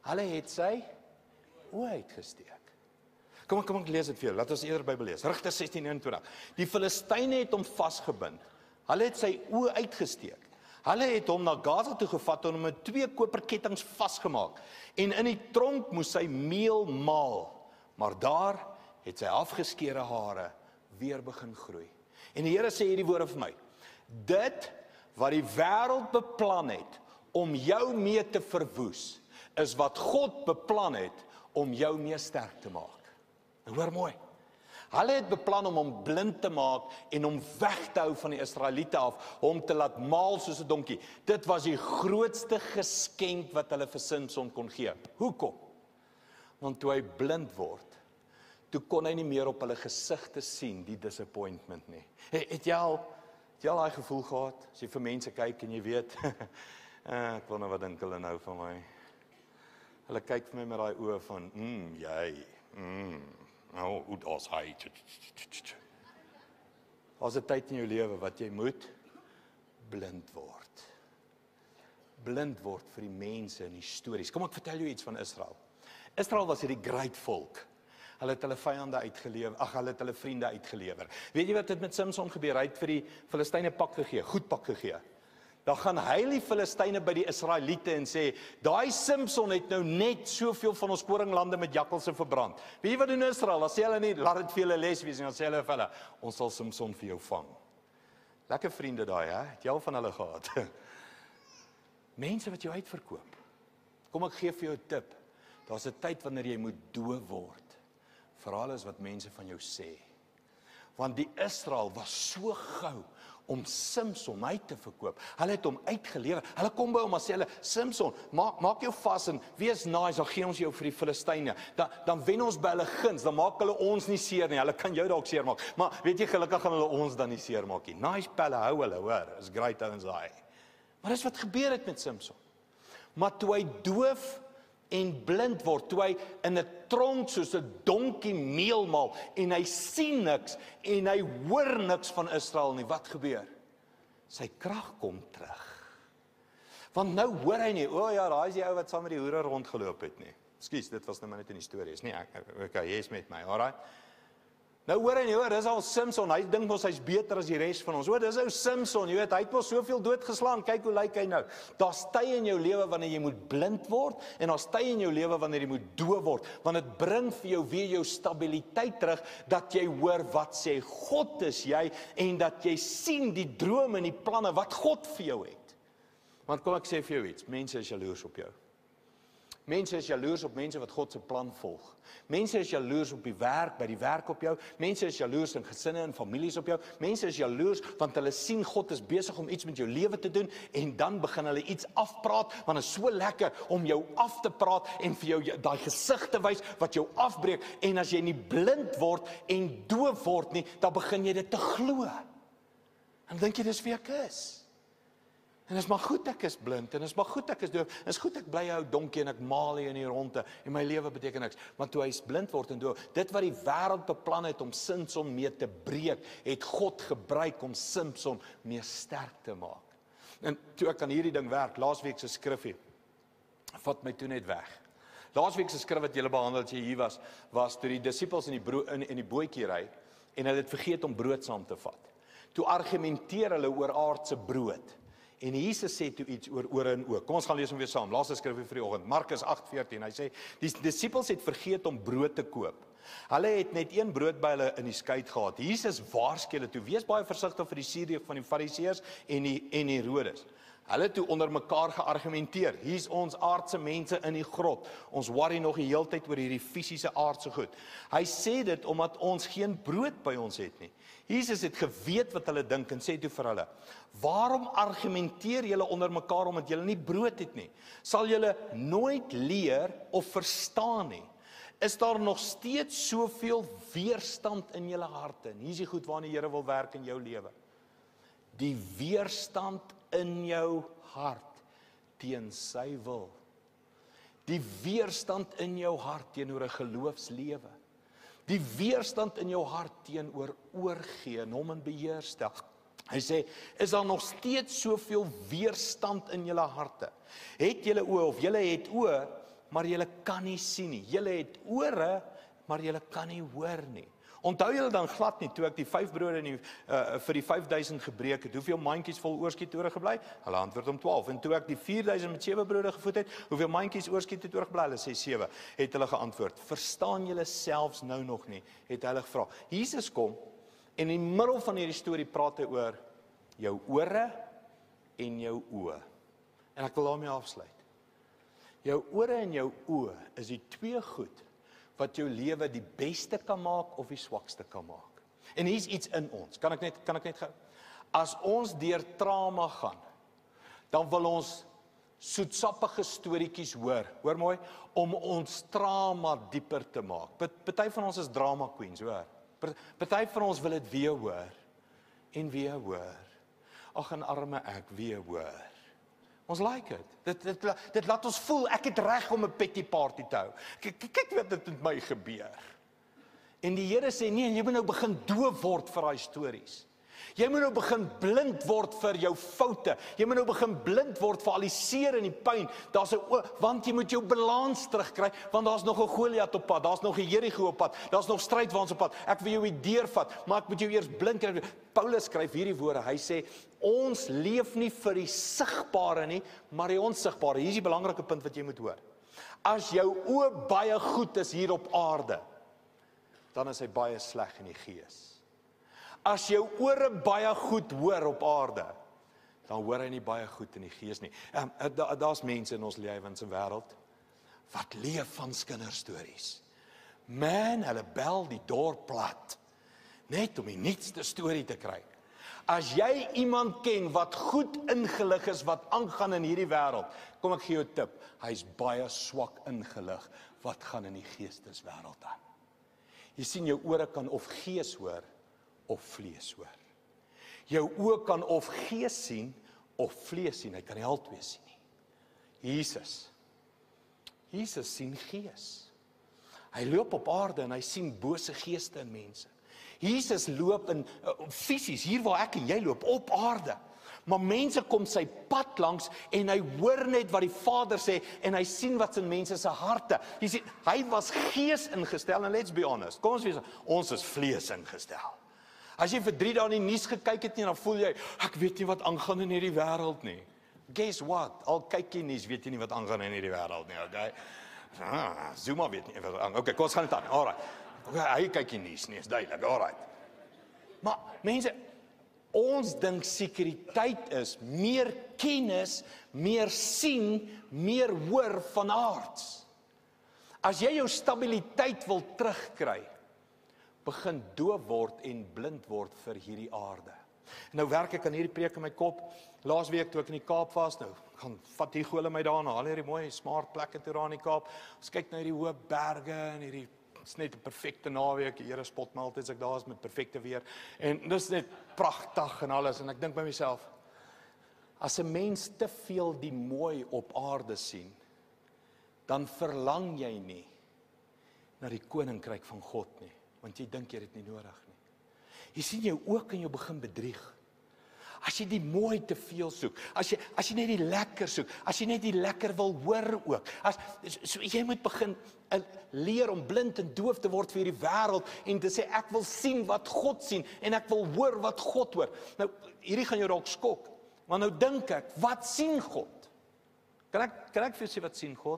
Hulle het sy oë uitgesteek. Kom ek, kom ek lees dit vir jou, laat ons eerder Bybel lees. Rigters sestien eenentwintig. Die Filistyne het hom vasgebind. Hulle het sy oë uitgesteek. Hulle het hom na Gaza toe gevat en hom met twee koperkettinge vasgemaak. En in die tronk moes hy meel maal. Maar daar het sy afgeskeerde hare weer begin groei. En die Here sê hierdie woorde vir my. Dit wat die wêreld beplan het om jou mee te verwoes, is wat God beplan het om jou mee sterk te maak. Nou hoor mooi. Hulle het beplan om hom blind te maak en hom weg te hou van die Israeliete af, hom te laat maal soos 'n donkie. Dit was die grootste geskenk wat hulle vir Samson kon gee. Hoekom? Want toe hy blind word, toe kon hy nie meer op hulle gesigte sien die disappointment nie. Het, het jy al, het jy al daai gevoel gehad, as jy vir mense kyk en jy weet, eh, ek wonder wat dink hulle nou van my. Hulle kyk vir my met daai oë van, mm, jy, mm, nou, hoe daar's hy. Daar's 'n tyd in jou lewe wat jy moet blind word. Blind word vir die mense en die stories. Kom ek vertel jou iets van Israel. Israel was hierdie great volk. Hulle het hulle vyande uitgelewer, ag hulle het hulle vriende uitgelewer. Weet jy wat het met Samson gebeur? Hy het vir die Filistyne pak gegee, goed pak gegee. Dan gaan hy die Filistyne by die Israeliete en sê, daai Samson het nou net soveel van ons koringlande met jakkalse verbrand. Weet jy wat doen Israel? Dan sê hulle nie, laat dit vir hulle les wees, en dan sê hulle vir hulle, ons sal Samson vir jou vang. Lekker vriende daai, hè? Het jy al van hulle gehad? Mense wat jou uitverkoop. Kom ek gee vir jou 'n tip. Daar's 'n tyd wanneer jy moet doof word vir alles wat mense van jou sê. Want die Israel was so gou om Samson uit te verkoop. Hulle het hom uitgelewer. Hulle kom by hom en sê hulle, Samson, maak, maak jou vas en wees nice, dan gee ons jou vir die Filistyne. Dan, dan wen ons by hulle guns, dan maak hulle ons nie seer nie. Hulle kan jou dalk seer maak. Maar weet jy, gelukkig gaan hulle ons dan nie seer maak nie. Nice pelle, hou hulle, hoor. Is great ouens daai. Maar dis wat gebeur het met Samson. Maar toe hy doof en blind word, toe hy in 'n tronk soos 'n donkie meel maal, en hy sien niks, en hy hoor niks van Israel nie, wat gebeur? Sy krag kom terug. Want nou hoor hy nie, o ja, daar is die ou wat saam met die hoere rondgeloop het nie. Ekskuus, dit was nou maar net in die stories, nie, ek, okay, jy is met my, alright. Nou hoor hy nie, hoor, dis al Samson, hy dink mos hy's beter as die res van ons. Hoor, dis ou Samson, jy weet, hy het mos soveel doodgeslaan, kyk hoe lyk hy nou. Daar's tye in jou lewe wanneer jy moet blind word, en daar's tye in jou lewe wanneer jy moet doof word, want dit bring vir jou weer jou stabiliteit terug, dat jy hoor wat sê God is jy, en dat jy sien die drome en die planne wat God vir jou het. Want kom ek sê vir jou iets, mense is jaloers op jou. Mense is jaloers op mense wat God se plan volg. Mense is jaloers op die werk, by die werk op jou. Mense is jaloers in gesinne en families op jou. Mense is jaloers want hulle sien God is besig om iets met jou lewe te doen, en dan begin hulle iets afpraat, want dit is so lekker om jou af te praat en vir jou daai gesig te wys wat jou afbreek. En as jy nie blind word en doof word nie, dan begin jy dit te glo. En dink jy dis wie ek is? En is maar goed ek is blind, en is maar goed ek is doof, en is goed ek bly ou donkie en ek maal hier in die ronde, en my lewe beteken niks. Want toe hy blind word en doof, dit wat die wêreld beplan het om Samson mee te breek, het God gebruik om Samson mee sterk te maak. En toe ek aan hierdie ding werk, laasweek se skrifgie, vat my toe net weg. Laasweek se skrif wat julle behandel as jy hier was, was toe die disippels in die, bro, in, in die bootjie ry, en hulle het vergeet om brood saam te vat. Toe argumenteer hulle oor aardse brood. En Jesus sê toe iets oor ore en oë. Kom ons gaan lees hom weer saam. Laaste skrifgie vir die oggend. Markus agt veertien. Hy sê die disippels het vergeet om brood te koop. Hulle het net een brood by hulle in die skei gehad. Jesus waarsku hulle toe: wees baie versigtig vir die suurdeeg van die Fariseërs en die en die Herodes. Hulle het toe onder mekaar geargumenteer. Hier's ons aardse mense in die grot. Ons worry nog die hele tyd oor hierdie fisiese aardse goed. Hy sê dit omdat ons geen brood by ons het nie. Jesus het geweet wat hulle dink en sê toe vir hulle: waarom argumenteer julle onder mekaar omdat julle nie brood het nie? Sal julle nooit leer of verstaan nie? Is daar nog steeds soveel weerstand in julle harte? En hier is die goed waarna die Here wil werk in jou lewe. Die weerstand in jou hart teen sy wil. Die weerstand in jou hart teenoor 'n geloofslewe. Die weerstand in jou hart teenoor oorgee en hom in beheer stel. Hy sê, is daar nog steeds soveel weerstand in julle harte? Het julle oë of julle het oë, maar julle kan nie sien nie. Julle het ore, maar julle kan nie hoor nie. Onthou julle dan glad nie, toe ek die vyf brode in die, uh, vir die vyf duisend gebreek het, hoeveel mandjies vol oorskiet oorgebly? Hulle antwoord om twaalf. En toe ek die vier duisend met sewe brode gevoed het, hoeveel mandjies oorskiet het oorgebly? Hulle sê sewe. Het hulle geantwoord. Verstaan julle selfs nou nog nie? Het hulle gevra. Jesus kom en in die middel van hierdie storie praat hy oor jou ore en jou oë. En ek wil daarmee afsluit. Jou ore en jou oë is die twee goed wat jou lewe die beste kan maak of die swakste kan maak. En hier's iets in ons. Kan ek net kan ek net gou. As ons deur trauma gaan, dan wil ons soetsappige storieetjies hoor. Hoor mooi, om ons trauma dieper te maak. Party van ons is drama queens, hoor. Party van ons wil dit weer hoor en weer hoor. Ag, en arme ek weer hoor. Ons like it. Dit, dit, dit laat ons voel, ek het reg om 'n petty party te hou. Kyk, kyk wat dit met my gebeur. En die Here sê, nee, jy moet nou begin doof word vir daai stories. Jy moet nou begin blind word vir jou foute. Jy moet nou begin blind word vir al die seer en die pyn. Daar's 'n want jy moet jou balans terugkry, want daar's nog 'n Goliat op pad, daar's nog 'n Jerigo op pad, daar's nog stryd waans op pad. Ek wil jou hier deurvat, maar ek moet jou eers blind kry. Paulus skryf hierdie woorde. Hy sê ons leef nie vir die sigbare nie, maar die onsigbare. Hier is die belangrike punt wat jy moet hoor. As jou oë baie goed is hier op aarde, dan is hy baie sleg in die gees. As jou ore baie goed hoor op aarde, dan hoor hy nie baie goed in die gees nie. Um, da, daar's mense in ons lewens en wêreld wat leef van kinderstories. Man, hulle bel die dorp plat, net om die nuutste storie te kry. As jy iemand ken wat goed ingelig is wat aangaan in hierdie wêreld, kom ek gee jou 'n tip, hy's baie swak ingelig wat gaan in die geesteswêreld aan. Jy sien, jou ore kan of gees hoor, of vlees hoor. Jou oë kan of gees sien, of vlees sien, hy kan nie albei sien nie. Jesus, Jesus sien gees. Hy loop op aarde en hy sien bose geeste in mense. Jesus loop in, uh, fisies, hier waar ek en jy loop, op aarde. Maar mense kom sy pad langs en hy hoor net wat die Vader sê en hy sien wat in mense se harte. Jy sien, hy was gees ingestel en let's be honest, kom ons wees, ons is vlees ingestel. As jy vir drie dae in die nuus gekyk het nie, dan voel jy, ek weet nie wat aangaan in hierdie wêreld nie. Guess what? Al kyk jy nuus, weet jy nie wat aangaan in hierdie wêreld nie, okay? Ah, Zuma weet nie wat aangaan. Okay, kom ons gaan dit aan. Alright. Okay, hy kyk nie nuus nie, is duidelik. Alright. Maar mense, ons dink sekuriteit is meer kennis, meer sien, meer hoor van aards. As jy jou stabiliteit wil terugkry, begin doof word en blind word vir hierdie aarde. Nou werk ek aan hierdie preek in my kop. Laasweek toe ek in die Kaap was, nou gaan vat hier gole my daar na al hierdie mooi smart plekke toe daar in die Kaap. Ons kyk na hierdie hoë berge en hierdie is net 'n perfekte naweek. Die Here spot my altyd as ek daar is met perfekte weer. En dis net pragtig en alles en ek dink by myself, as 'n mens te veel die mooi op aarde sien, dan verlang jy nie na die koninkryk van God nie. Want jy dink jy het dit nie nodig nie. Jy sien jou oë kan jou begin bedrieg. As jy die mooi te veel soek, as jy as jy net die lekker soek, as jy net die lekker wil hoor ook. As so, jy moet begin uh, leer om blind en doof te word vir hierdie wêreld en te sê ek wil sien wat God sien en ek wil hoor wat God hoor. Nou hierdie gaan jou dalk skok. Maar nou dink ek, wat sien God? Kan ek kan ek vir jou sê wat sien God?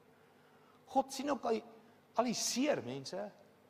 God sien ook al die, al die seer mense.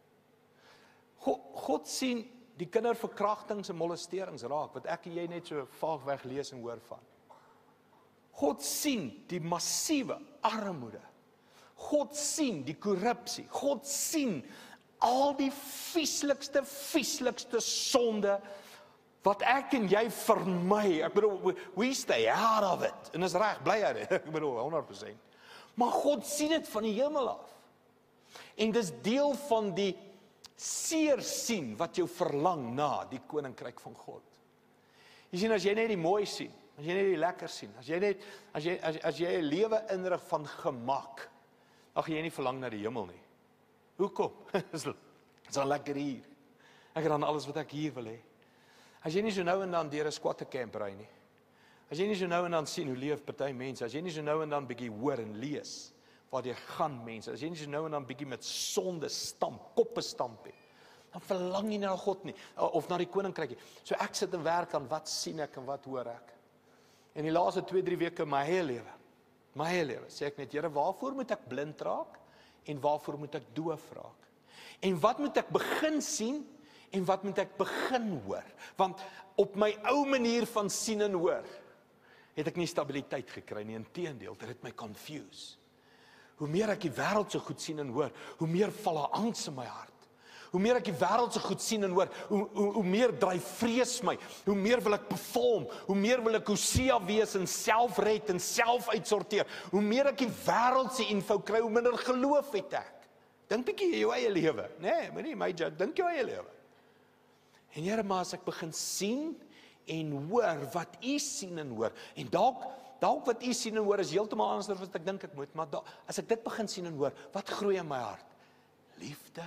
God, God sien die kinderverkrachtings en molesterings raak, wat ek en jy net so vaagweg lees en hoor van. God sien die massiewe armoede. God sien die korrupsie. God sien al die vieslikste, vieslikste sonde wat ek en jy vermy. Ek bedoel, we stay out of it. En is reg, bly uit dit. Ek bedoel, honderd persent. Maar God sien dit van die hemel af. En dis deel van die seer sien wat jou verlang na die koninkryk van God. Jy sien, as jy net die mooi sien, as jy net die lekker sien, as jy net, as jy, as, as jy 'n lewe inrig van gemak, dan gaan jy nie verlang na die hemel nie. Hoekom? Dis al lekker hier. Ek het dan alles wat ek hier wil hê. As jy nie so nou en dan deur 'n squatter camp ry nie, as jy nie so nou en dan sien hoe leef party mense, as jy nie so nou en dan bietjie hoor en lees waar jy gaan mense, as jy nie so nou en dan bietjie met sonde stamp, koppe stamp het, dan verlang jy na God nie, of na die koninkryk nie. So ek sit en werk aan wat sien ek en wat hoor ek. En die laaste twee, drie weke in my hele lewe, my hele lewe, sê ek net, Here, waarvoor moet ek blind raak, en waarvoor moet ek doof raak? En wat moet ek begin sien, en wat moet ek begin hoor? Want op my ou manier van sien en hoor, het ek nie stabiliteit gekry nie, inteendeel, dit het my confuse. Hoe meer ek die wêreld so goed sien en hoor, hoe meer val daar angs in my hart. Hoe meer ek die wêreld so goed sien en hoor, hoe, hoe, hoe meer dryf vrees my, hoe meer wil ek perform, hoe meer wil ek Hosea wees en self red en self uitsorteer, hoe meer ek die wêreld se info kry, hoe minder geloof het ek. Dink bietjie in jou eie lewe, nee, moenie my judge, dink jou eie lewe. En Here, maar as ek begin sien en hoor wat U sien en hoor, en dalk, dalk wat U sien en hoor is heeltemal anders as wat ek dink ek moet, maar da, as ek dit begin sien en hoor, wat groei in my hart? Liefde,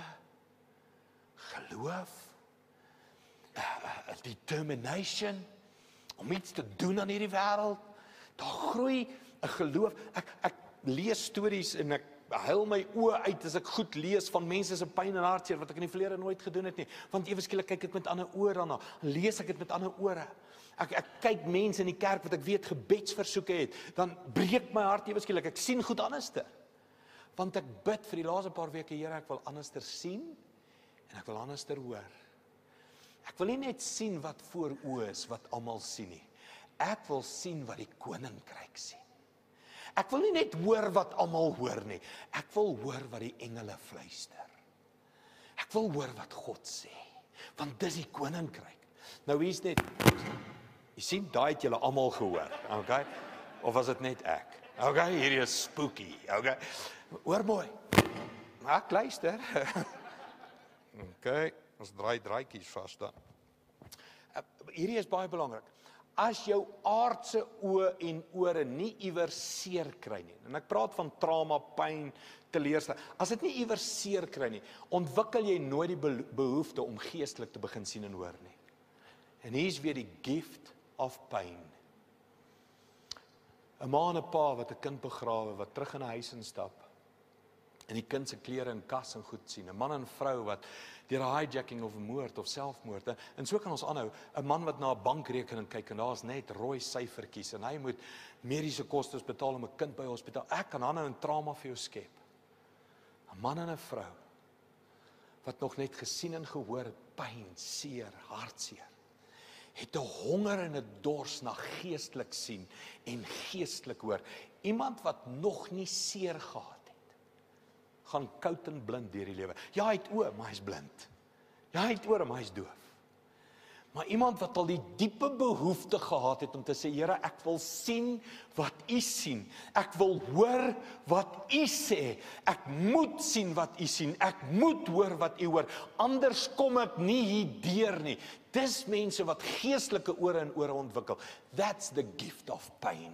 geloof, uh, determination, om iets te doen aan hierdie wêreld, daar groei 'n geloof. Ek, ek lees stories en ek huil my oë uit as ek goed lees van mense se pyn en hartseer, wat ek in die verlede nooit gedoen het nie, want ewe skielik kyk ek met ander oë daarna, lees ek dit met ander ore. Ek, ek kyk mense in die kerk wat ek weet gebedsversoeke het, dan breek my hart ewe skielik, ek sien goed anderster. Want ek bid vir die laaste paar weke, Here, ek wil anderster sien, en ek wil anderster hoor. Ek wil nie net sien wat voor oë is, wat almal sien nie. Ek wil sien wat die koninkryk sien. Ek wil nie net hoor wat almal hoor nie. Ek wil hoor wat die engele fluister. Ek wil hoor wat God sê, want dis die koninkryk. Nou hier's net, jy sien, daai het julle almal gehoor, okay? Of was dit net ek? Okay, hierdie is spooky, okay? Hoor mooi. Maar ek luister. Okay, ons draai draadjies vas dan. Hierdie is baie belangrik. As jou aardse oë en ore nie iewers seer kry nie, en ek praat van trauma, pyn, teleurstelling, as dit nie iewers seer kry nie, ontwikkel jy nooit die behoefte om geestelik te begin sien en hoor nie. En hier is weer die gift of pain. 'n Ma en 'n pa wat 'n kind begrawe, wat terug in 'n huis instap, en die kind se klere in kas en goed sien, 'n man en vrou wat deur 'n hijacking of 'n moord of selfmoord, en, en so kan ons aanhou, 'n man wat na 'n bankrekening kyk en daar's net rooi syfertjies en hy moet mediese kostes betaal om 'n kind by hospitaal. Ek kan aanhou en trauma vir jou skep. 'n Man en 'n vrou wat nog net gesien en gehoor het, pyn, seer, hartseer, het 'n honger en 'n dors na geestelik sien en geestelik hoor. Iemand wat nog nie seer gehad gaan koud en blind deur die lewe. Ja, hy het oë, maar hy's blind. Ja, hy het ore, maar hy's doof. Maar iemand wat al die diepe behoefte gehad het om te sê, Here, ek wil sien wat U sien. Ek wil hoor wat U sê. Ek moet sien wat U sien. Ek moet hoor wat U hoor. Anders kom ek nie hier deur nie. Dis mense wat geestelike ore en ore ontwikkel. That's the gift of pain.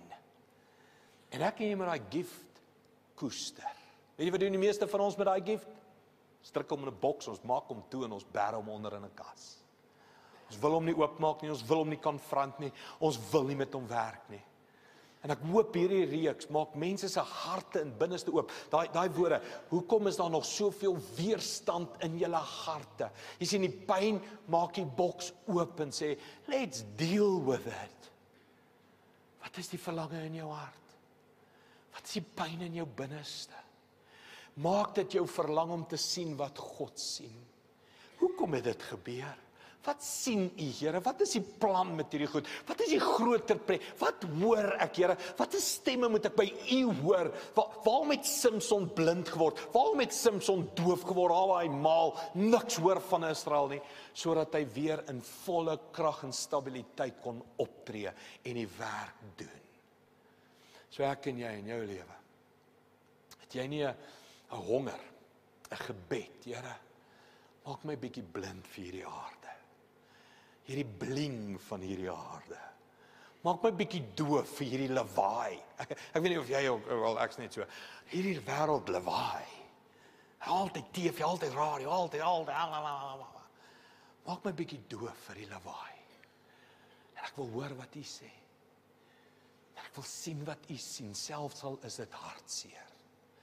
En ek en jy met daai gift koester. Weet jy wat doen die meeste van ons met daai gift? Strik hom in 'n boks, ons maak hom toe en ons bær hom onder in 'n kas. Ons wil hom nie oopmaak nie, ons wil hom nie konfront nie, ons wil nie met hom werk nie. En ek hoop hierdie reeks maak mense se harte en binneste oop. Daai daai woorde, hoekom is daar nog soveel weerstand in julle harte? Jy sien die pyn, maak die boks oop en sê, let's deal with it. Wat is die verlange in jou hart? Wat is die pyn in jou binneste? Maak dit jou verlang om te sien wat God sien. Hoekom het dit gebeur? Wat sien U, Here? Wat is die plan met hierdie goed? Wat is die groter plek? Wat hoor ek, Here? Watter stemme moet ek by U hoor? Waar, waarom het Samson blind geword? Waarom het Samson doof geword? Al hy maal niks hoor van Israel nie, sodat hy weer in volle krag en stabiliteit kon optree en die werk doen. So ek en jy in jou lewe. Het jy nie 'n 'n honger, 'n gebed, Here, maak my bietjie blind vir hierdie aarde. Hierdie bling van hierdie aarde. Maak my bietjie doof vir hierdie lawaai. Ek, ek weet nie of jy ook, wel ek's net so. Hierdie wêreld lawaai. Altyd T V, altyd radio, altyd, altyd, altyd. Maak my bietjie doof vir die lawaai. En ek wil hoor wat U sê. En ek wil sien wat U sien, selfs al is dit hartseer.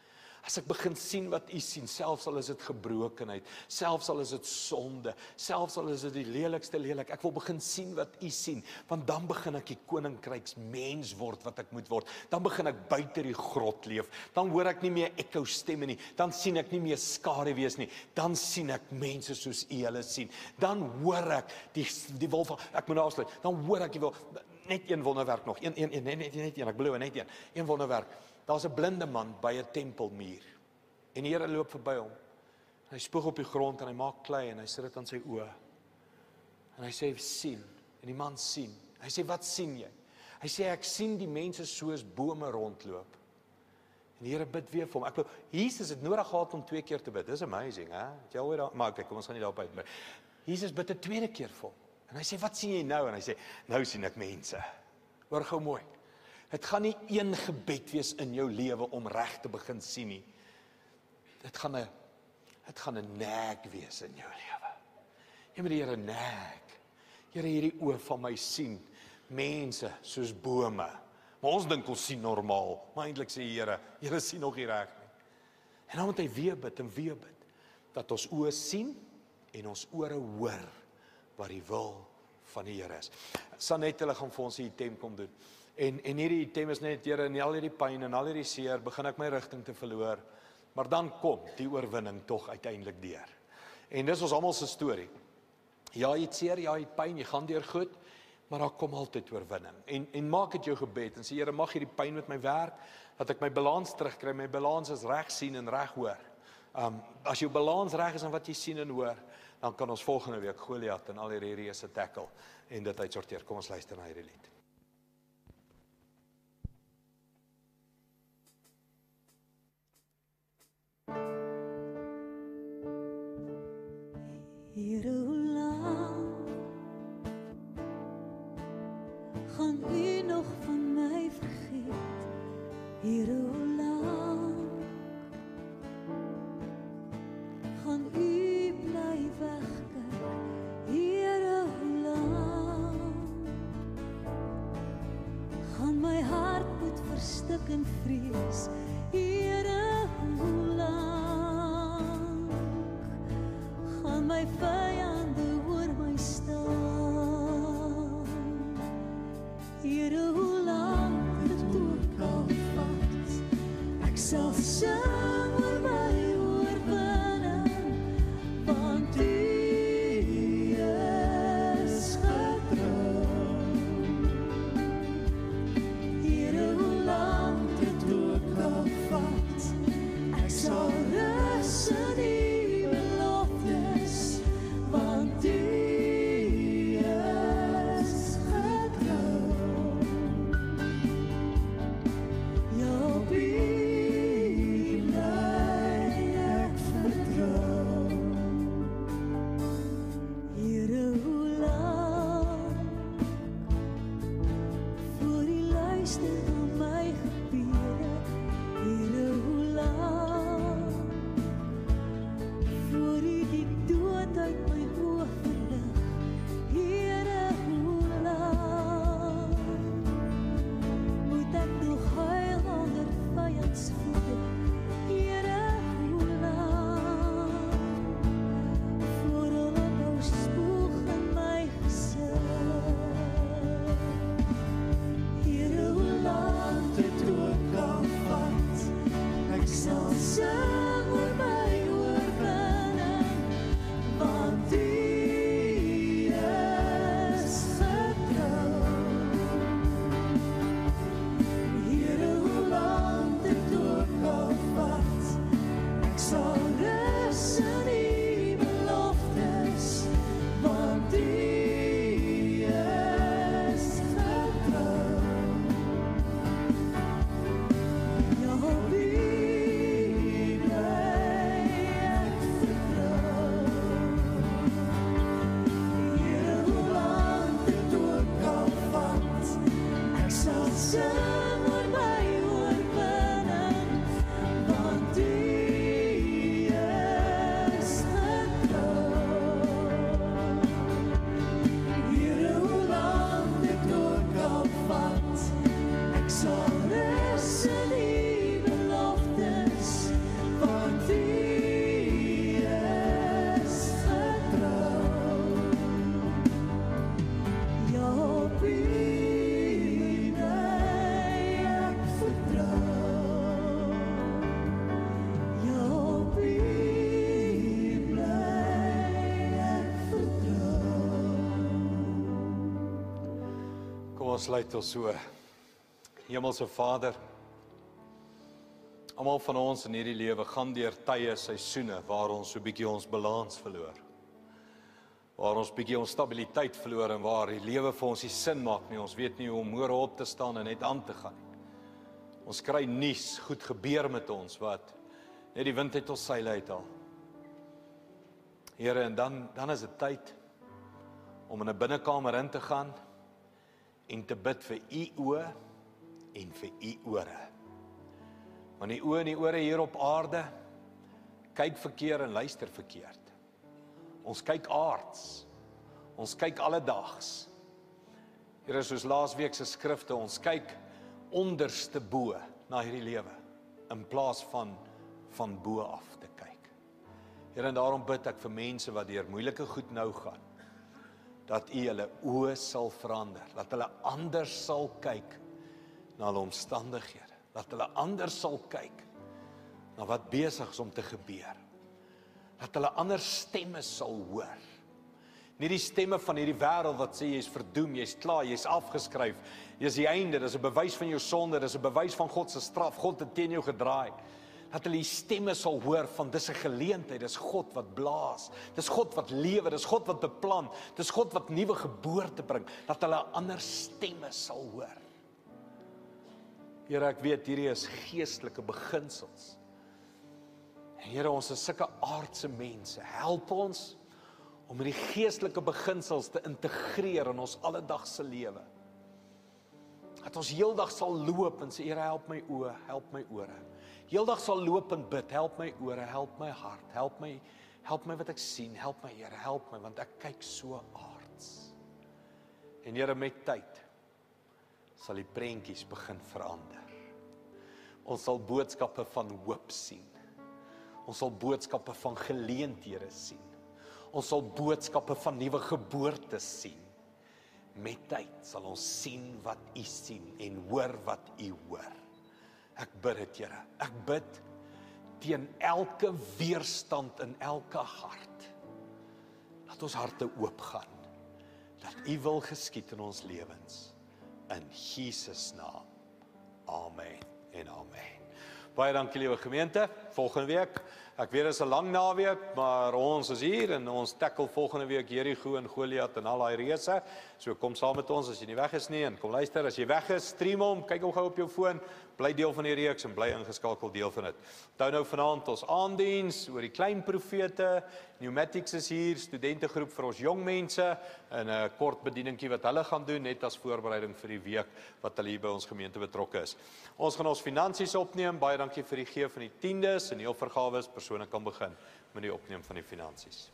As ek begin sien wat U sien, selfs al is dit gebrokenheid, selfs al is dit sonde, selfs al is dit die lelikste lelik, ek wil begin sien wat U sien, want dan begin ek die koninkryks mens word wat ek moet word. Dan begin ek buite die grot leef. Dan hoor ek nie meer echo stemme nie. Dan sien ek nie meer skare wees nie. Dan sien ek mense soos U hulle sien. Dan hoor ek die die wil van ek moet nou afsluit. Dan hoor ek die wil net een wonderwerk nog. Een een een net net net een, ek beloof net een. Een wonderwerk. Daar's 'n blinde man by 'n tempelmuur. En die Here loop verby hom. Hy spoeg op die grond en hy maak klei en hy sit dit aan sy oë. En hy sê sien. En die man sien. Hy sê wat sien jy? Hy sê ek sien die mense soos bome rondloop. En die Here bid weer vir hom. Ek wil Jesus het nodig gehad om twee keer te bid. Dis amazing, hè? Jy alweer daar, maar okay, kom ons gaan nie daarop uit nie. Jesus bid 'n tweede keer vir hom. En hy sê wat sien jy nou? En hy sê nou sien ek mense. Hoor gou mooi. Het gaan nie een gebed wees in jou lewe om reg te begin sien nie. Dit gaan 'n dit gaan 'n nag wees in jou lewe. Jy moet die Here nag. Here, hierdie oë van my sien mense soos bome. Maar ons dink ons sien normaal, maar eintlik sê die Here, Here sien nog nie reg nie. En dan moet hy weer bid en weer bid dat ons oë sien en ons ore hoor wat die wil van die Here is. Sanet hulle gaan vir ons die item kom doen. En en hierdie item is net Here, in al hierdie pyn en al hierdie seer begin ek my rigting te verloor. Maar dan kom die oorwinning tog uiteindelik deur. En dis ons almal se storie. Ja, jy het seer, ja, jy het pyn, jy gaan deur goed, maar daar kom altyd oorwinning. En en maak dit jou gebed en sê Here, mag hierdie pyn met my werk, dat ek my balans terugkry, my balans is reg sien en reg hoor. Um as jou balans reg is aan wat jy sien en hoor, dan kan ons volgende week Goliat en al hierdie reëse tackle en dit uitsorteer. Kom ons luister na hierdie lied. Here, hoe lang gaan U nog van my vergeet? Here, hoe lang gaan U bly wegkyk? Here, hoe lang gaan my hart moet verstik in vrees? Here, hoe lang gaan my vyande oor my staan? Here, hoe lang dit ook al vat, ek sal sing oor my oorwinning, want U is getrou. Here, hoe lang dit ook al vat, ek sal rus in U beloftes, Kom ons sluit ons so. Hemelse Vader, almal van ons in hierdie lewe gaan deur tye, seisoene waar ons so 'n bietjie ons balans verloor. Waar ons bietjie ons stabiliteit verloor en waar die lewe vir ons nie sin maak nie. Ons weet nie hoe om môre op te staan en net aan te gaan nie. Ons kry nuus, goed gebeur met ons wat net die wind uit ons seile uithaal. Here, en dan dan is dit tyd om in 'n binnekamer in te gaan en te bid vir u oë en vir u ore. Want die oë en die ore hier op aarde kyk verkeerd en luister verkeerd. Ons kyk aards. Ons kyk alledaags. Here, soos laasweek se skrifte, ons kyk onderste bo na hierdie lewe in plaas van van bo af te kyk. Here, en daarom bid ek vir mense wat deur moeilike goed nou gaan, dat u hulle oë sal verander, dat hulle anders sal kyk na hulle omstandighede, dat hulle anders sal kyk na wat besig is om te gebeur, dat hulle ander stemme sal hoor. Nie die stemme van hierdie wêreld wat sê jy is verdoem, jy is klaar, jy is afgeskryf, jy is die einde, dit is 'n bewys van jou sonde, dit is 'n bewys van God se straf, God het teen jou gedraai. Dat hulle die stemme sal hoor van dis 'n geleentheid, dis God wat blaas, dis God wat lewe, dis God wat beplan, dis God wat nuwe geboorte bring, dat hulle ander stemme sal hoor. Here, ek weet hierdie is geestelike beginsels. En Here, ons is sulke aardse mense, help ons om die geestelike beginsels te integreer in ons alledagse lewe. Dat ons heeldag sal loop en sê, Here, help my oë, help my ore. Heeldag sal loop en bid, help my ore, help my hart, help my, help my wat ek sien, help my Here, help my, want ek kyk so aards. En Here, met tyd sal die prentjies begin verander. Ons sal boodskappe van hoop sien. Ons sal boodskappe van geleenthede sien. Ons sal boodskappe van nuwe geboorte sien. Met tyd sal ons sien wat u sien en hoor wat u hoor. Ek bid dit, Here. Ek bid teen elke weerstand in elke hart. Dat ons harte oop gaan. Dat u wil geskied in ons lewens. In Jesus naam. Amen en amen. Baie dankie, liewe gemeente. Volgende week, ek weet dit is 'n lang naweek, maar ons is hier en ons tackle volgende week Jerigo en Goliat en al daai reëse. So kom saam met ons as jy nie weg is nie en kom luister. As jy weg is, stream hom, kyk hom gou op jou foon, bly deel van die reeks en bly ingeskakel deel van dit. Onthou nou vanaand ons aanddiens oor die klein profete. Pneumatics is hier, studentegroep vir ons jong mense en 'n kort bedieningkie wat hulle gaan doen net as voorbereiding vir die week wat hulle hier by ons gemeente betrokke is. Ons gaan ons finansies opneem. Baie dankie vir die gee van die tiendes en die offergawes. Persone kan begin met die opneem van die finansies.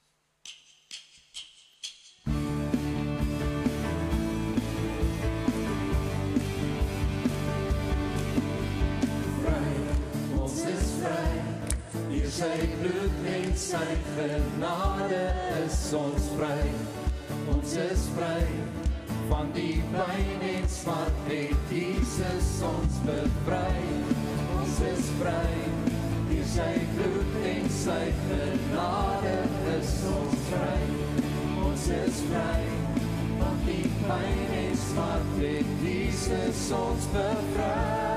Ons is vry, deur sy bloed en sy genade is ons vry. Ons is vry, van die pyn en smart het Jesus ons bevry. Ons is vry, deur sy bloed en sy genade is ons vry. Ons is vry, van die pyn en smart het Jesus ons bevry.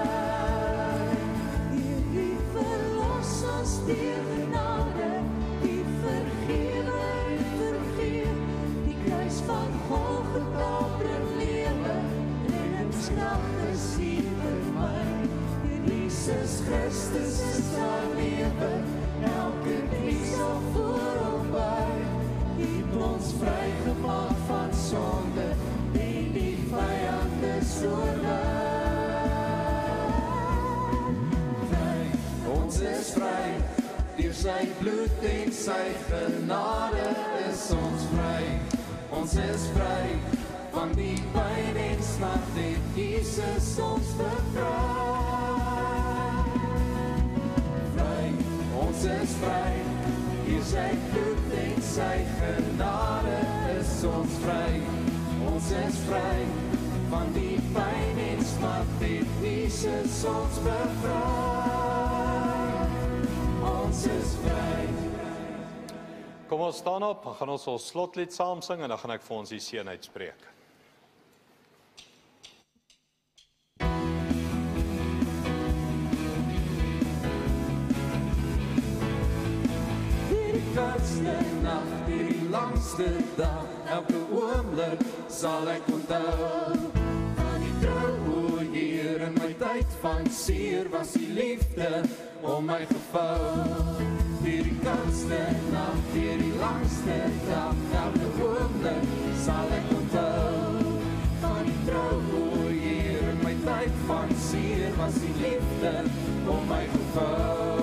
Ons deur genade, die vergewe en vergeef, die kruis van Golgotha bring lewe, reddingskrag is hier vir my. Deur Jesus Christus is daar lewe, elke knie sal voor hom buig. Het ons vrygemaak van sonde, en die vyand is oorwin. Ons is vry, deur sy bloed en sy genade is ons vry. Ons is vry, van die pyn en smart het Jesus ons bevry. Vry, ons is vry, deur sy bloed en sy genade is ons vry. Ons is vry, van die pyn en smart het Jesus ons bevry. Ons is vry. Kom ons staan op, dan gaan ons ons slotlied saam sing en dan gaan ek vir ons die seën uitspreek. koudste nag, die langste dag, elke oomblik sal ek onthou. Van die trou, o Heer, in my tyd van seer was die liefde om my gevou. Deur die koudste nag, deur die langste dag, elke oomblik sal ek onthou. Van die trou, o Heer, in my tyd van seer was die liefde om my gevou.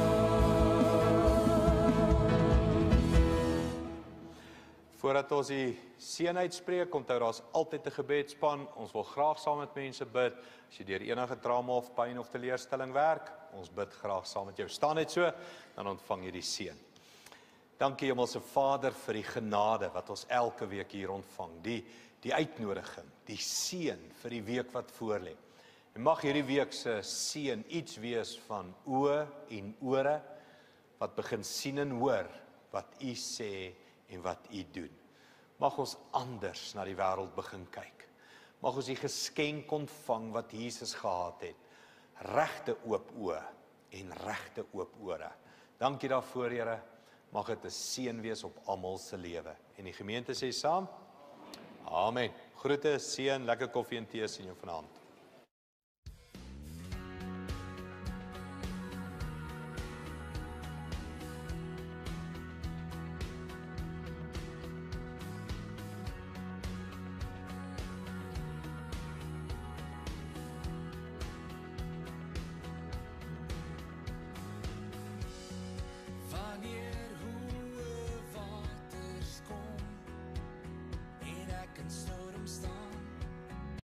Voordat ons die seën uitspreek, onthou daar's altyd 'n gebedsspan. Ons wil graag saam met mense bid. As jy deur enige trauma of pyn of teleurstelling werk, ons bid graag saam met jou. Staan net so, dan ontvang jy die seën. Dankie Hemelse Vader vir die genade wat ons elke week hier ontvang. Die die uitnodiging, die seën vir die week wat voorlê. En mag hierdie week se seën iets wees van oë en ore wat begin sien en hoor wat U sê en wat U doen. Mag ons anders na die wêreld begin kyk. Mag ons die geskenk ontvang wat Jesus gehad het. Regte oop oë en regte oop ore. Dankie daarvoor, Here. Mag dit 'n seën wees op almal se lewe. En die gemeente sê saam: Amen. Groete, seën, lekker koffie en tee sien jou vanaand. Wanneer hoë waters kom en ek kan